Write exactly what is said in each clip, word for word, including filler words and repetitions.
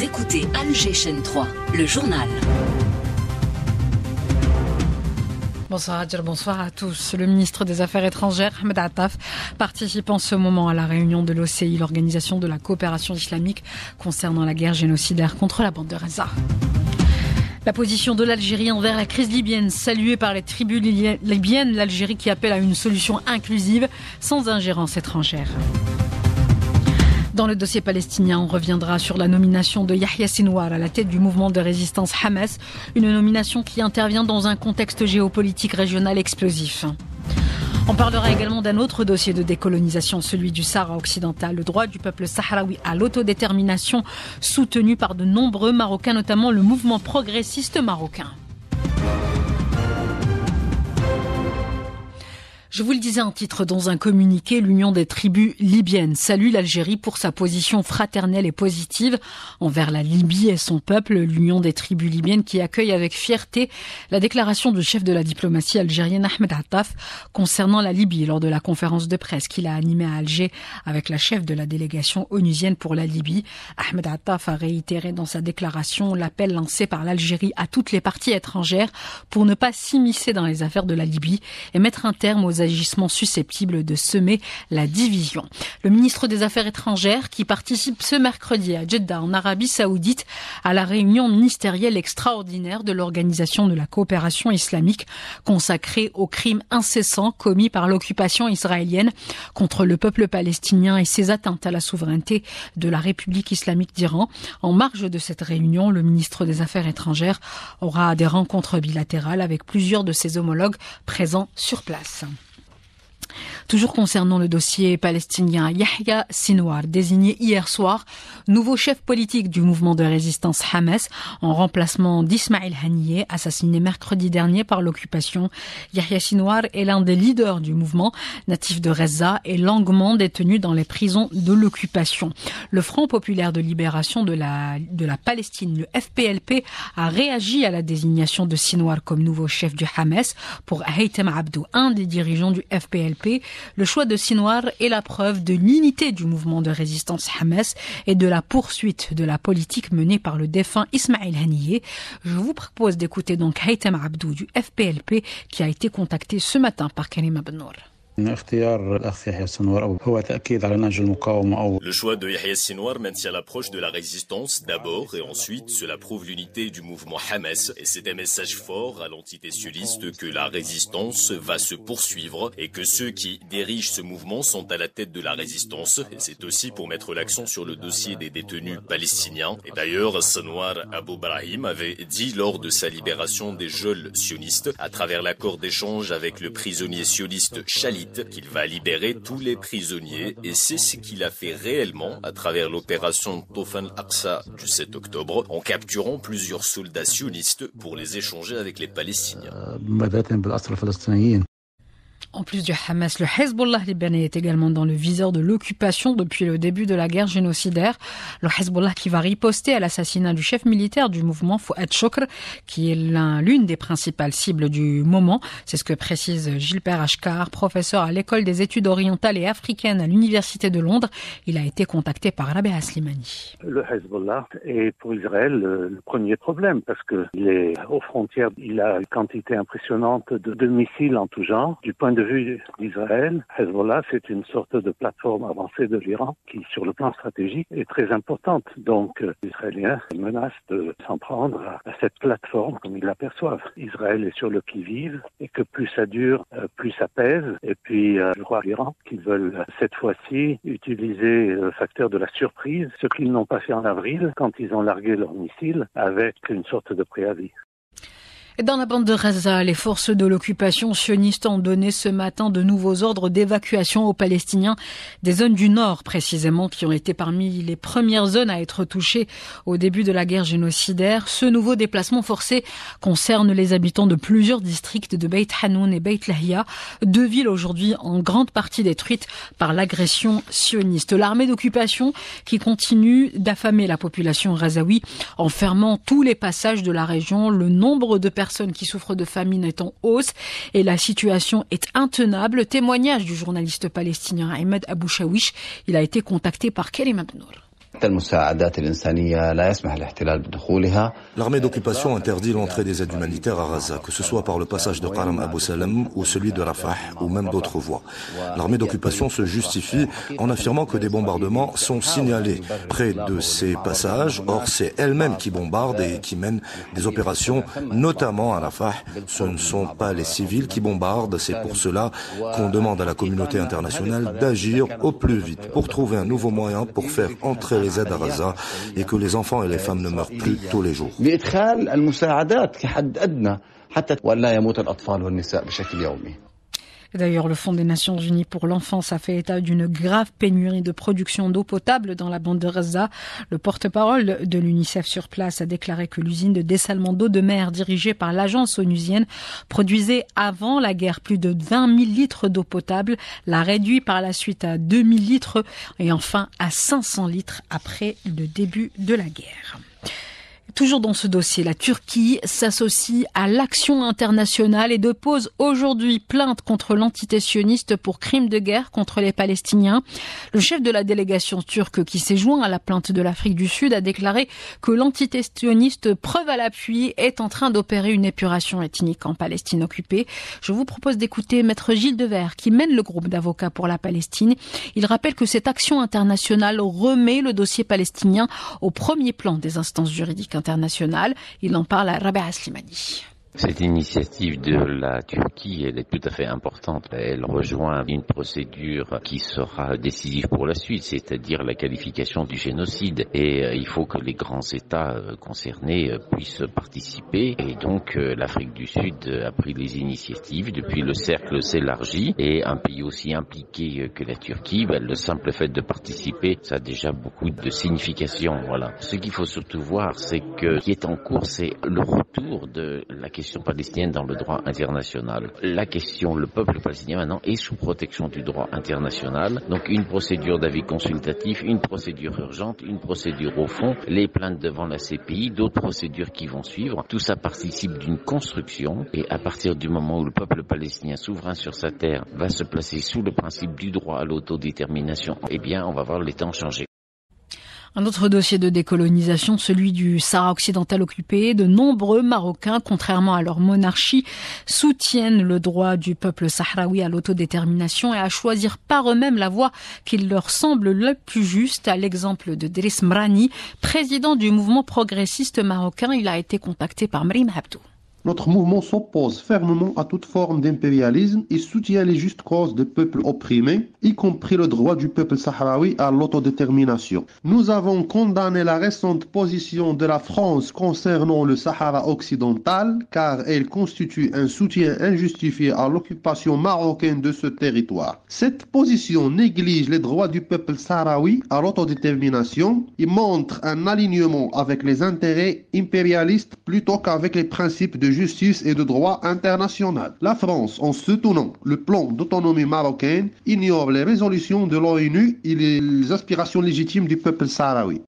Vous écoutez Alger Chaîne trois, le journal. Bonsoir Adjer, bonsoir à tous. Le ministre des Affaires étrangères, Ahmed Attaf, participe en ce moment à la réunion de l'O C I, l'Organisation de la coopération islamique concernant la guerre génocidaire contre la bande de Gaza. La position de l'Algérie envers la crise libyenne, saluée par les tribus libyennes, l'Algérie qui appelle à une solution inclusive sans ingérence étrangère. Dans le dossier palestinien, on reviendra sur la nomination de Yahya Sinwar à la tête du mouvement de résistance Hamas, une nomination qui intervient dans un contexte géopolitique régional explosif. On parlera également d'un autre dossier de décolonisation, celui du Sahara occidental, le droit du peuple sahraoui à l'autodétermination, soutenu par de nombreux Marocains, notamment le mouvement progressiste marocain. Je vous le disais en titre dans un communiqué, l'Union des tribus libyennes salue l'Algérie pour sa position fraternelle et positive envers la Libye et son peuple. L'Union des tribus libyennes qui accueille avec fierté la déclaration du chef de la diplomatie algérienne Ahmed Attaf concernant la Libye lors de la conférence de presse qu'il a animée à Alger avec la chef de la délégation onusienne pour la Libye. Ahmed Attaf a réitéré dans sa déclaration l'appel lancé par l'Algérie à toutes les parties étrangères pour ne pas s'immiscer dans les affaires de la Libye et mettre un terme aux agissements susceptibles de semer la division. Le ministre des Affaires étrangères qui participe ce mercredi à Jeddah en Arabie Saoudite à la réunion ministérielle extraordinaire de l'Organisation de la coopération islamique consacrée aux crimes incessants commis par l'occupation israélienne contre le peuple palestinien et ses atteintes à la souveraineté de la République islamique d'Iran. En marge de cette réunion, le ministre des Affaires étrangères aura des rencontres bilatérales avec plusieurs de ses homologues présents sur place. Toujours concernant le dossier palestinien, Yahya Sinwar, désigné hier soir nouveau chef politique du mouvement de résistance Hamas en remplacement d'Ismail Haniyeh, assassiné mercredi dernier par l'occupation. Yahya Sinwar est l'un des leaders du mouvement, natif de Reza et longuement détenu dans les prisons de l'occupation. Le Front populaire de libération de la, de la Palestine, le F P L P, a réagi à la désignation de Sinwar comme nouveau chef du Hamas pour Haitham Abdou, un des dirigeants du F P L P. Le choix de Sinwar est la preuve de l'unité du mouvement de résistance Hamas et de la poursuite de la politique menée par le défunt Ismail Haniyeh. Je vous propose d'écouter donc Haitham Abdou du F P L P qui a été contacté ce matin par Karima Bennour. Le choix de Yahya Sinwar maintient l'approche de la résistance d'abord et ensuite cela prouve l'unité du mouvement Hamas et c'est un message fort à l'entité sioniste que la résistance va se poursuivre et que ceux qui dirigent ce mouvement sont à la tête de la résistance et c'est aussi pour mettre l'accent sur le dossier des détenus palestiniens. Et d'ailleurs, Sinwar Abou Brahim avait dit lors de sa libération des geôles sionistes à travers l'accord d'échange avec le prisonnier sioniste Shalit qu'il va libérer tous les prisonniers et c'est ce qu'il a fait réellement à travers l'opération Tofan al-Aqsa du sept octobre en capturant plusieurs soldats sionistes pour les échanger avec les Palestiniens. En plus du Hamas, le Hezbollah libanais est également dans le viseur de l'occupation depuis le début de la guerre génocidaire. Le Hezbollah qui va riposter à l'assassinat du chef militaire du mouvement Fouad Chokr, qui est l'une des principales cibles du moment. C'est ce que précise Gilbert Ashkar, professeur à l'école des études orientales et africaines à l'université de Londres. Il a été contacté par Rabea Slimani. Le Hezbollah est pour Israël le premier problème parce qu'il est aux frontières. Il a une quantité impressionnante de, de missiles en tout genre. Du point de vue d'Israël, Hezbollah, c'est une sorte de plateforme avancée de l'Iran qui, sur le plan stratégique, est très importante. Donc, les Israéliens menacent de s'en prendre à, à cette plateforme comme ils l'aperçoivent. Israël est sur le qui-vive et que plus ça dure, plus ça pèse. Et puis, euh, je crois à l'Iran qu'ils veulent cette fois-ci utiliser le facteur de la surprise, ce qu'ils n'ont pas fait en avril quand ils ont largué leurs missiles avec une sorte de préavis. Et dans la bande de Gaza, les forces de l'occupation sioniste ont donné ce matin de nouveaux ordres d'évacuation aux Palestiniens des zones du Nord, précisément, qui ont été parmi les premières zones à être touchées au début de la guerre génocidaire. Ce nouveau déplacement forcé concerne les habitants de plusieurs districts de Beit Hanoun et Beit Lahia, deux villes aujourd'hui en grande partie détruites par l'agression sioniste. L'armée d'occupation qui continue d'affamer la population gazaoui en fermant tous les passages de la région. Le nombre de personnes qui souffrent de famine est en hausse et la situation est intenable. Témoignage du journaliste palestinien Ahmed Abou Shawish. Il a été contacté par Karima Bennour. L'armée d'occupation interdit l'entrée des aides humanitaires à Gaza, que ce soit par le passage de Qaram Abu Salam ou celui de Rafah, ou même d'autres voies. L'armée d'occupation se justifie en affirmant que des bombardements sont signalés près de ces passages. Or, c'est elle-même qui bombarde et qui mène des opérations, notamment à Rafah. Ce ne sont pas les civils qui bombardent. C'est pour cela qu'on demande à la communauté internationale d'agir au plus vite pour trouver un nouveau moyen pour faire entrer les aides à Gaza et que les enfants et les femmes ne meurent plus tous les jours. D'ailleurs, le Fonds des Nations Unies pour l'enfance a fait état d'une grave pénurie de production d'eau potable dans la bande de Gaza. Le porte-parole de l'UNICEF sur place a déclaré que l'usine de dessalement d'eau de mer dirigée par l'agence onusienne produisait avant la guerre plus de vingt mille litres d'eau potable, l'a réduit par la suite à deux mille litres et enfin à cinq cents litres après le début de la guerre. Toujours dans ce dossier, la Turquie s'associe à l'action internationale et dépose aujourd'hui plainte contre l'entité sioniste pour crimes de guerre contre les Palestiniens. Le chef de la délégation turque qui s'est joint à la plainte de l'Afrique du Sud a déclaré que l'entité sioniste, preuve à l'appui, est en train d'opérer une épuration ethnique en Palestine occupée. Je vous propose d'écouter Maître Gilles Devers qui mène le groupe d'avocats pour la Palestine. Il rappelle que cette action internationale remet le dossier palestinien au premier plan des instances juridiques internationale. Il en parle à Rabia Slimani. Cette initiative de la Turquie, elle est tout à fait importante. Elle rejoint une procédure qui sera décisive pour la suite, c'est-à-dire la qualification du génocide. Et euh, il faut que les grands États euh, concernés euh, puissent participer. Et donc euh, l'Afrique du Sud a pris les initiatives. Depuis, le cercle s'élargit. Et un pays aussi impliqué euh, que la Turquie, ben, le simple fait de participer, ça a déjà beaucoup de signification. Voilà. Ce qu'il faut surtout voir, c'est que ce qui est en cours, c'est le retour de la question question palestinienne dans le droit international. La question, le peuple palestinien maintenant est sous protection du droit international. Donc une procédure d'avis consultatif, une procédure urgente, une procédure au fond, les plaintes devant la C P I, d'autres procédures qui vont suivre. Tout ça participe d'une construction et à partir du moment où le peuple palestinien souverain sur sa terre va se placer sous le principe du droit à l'autodétermination, eh bien on va voir les temps changer. Un autre dossier de décolonisation, celui du Sahara occidental occupé. De nombreux Marocains, contrairement à leur monarchie, soutiennent le droit du peuple sahraoui à l'autodétermination et à choisir par eux-mêmes la voie qui leur semble la plus juste. À l'exemple de Driss Mrani, président du mouvement progressiste marocain, il a été contacté par Mrim Abdou. Notre mouvement s'oppose fermement à toute forme d'impérialisme et soutient les justes causes des peuples opprimés, y compris le droit du peuple sahraoui à l'autodétermination. Nous avons condamné la récente position de la France concernant le Sahara occidental, car elle constitue un soutien injustifié à l'occupation marocaine de ce territoire. Cette position néglige les droits du peuple sahraoui à l'autodétermination et montre un alignement avec les intérêts impérialistes plutôt qu'avec les principes de justice et de droit international. La France, en soutenant le plan d'autonomie marocaine, ignore les résolutions de l'ONU et les aspirations légitimes du peuple sahraoui.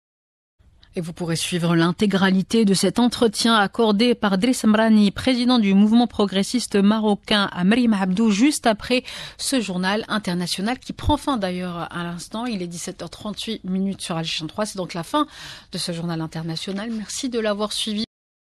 Et vous pourrez suivre l'intégralité de cet entretien accordé par Driss Mrani, président du mouvement progressiste marocain, à Mrim Abdou, juste après ce journal international qui prend fin d'ailleurs à l'instant. Il est dix-sept heures trente-huit minutes sur Al Jazeera trois. C'est donc la fin de ce journal international. Merci de l'avoir suivi.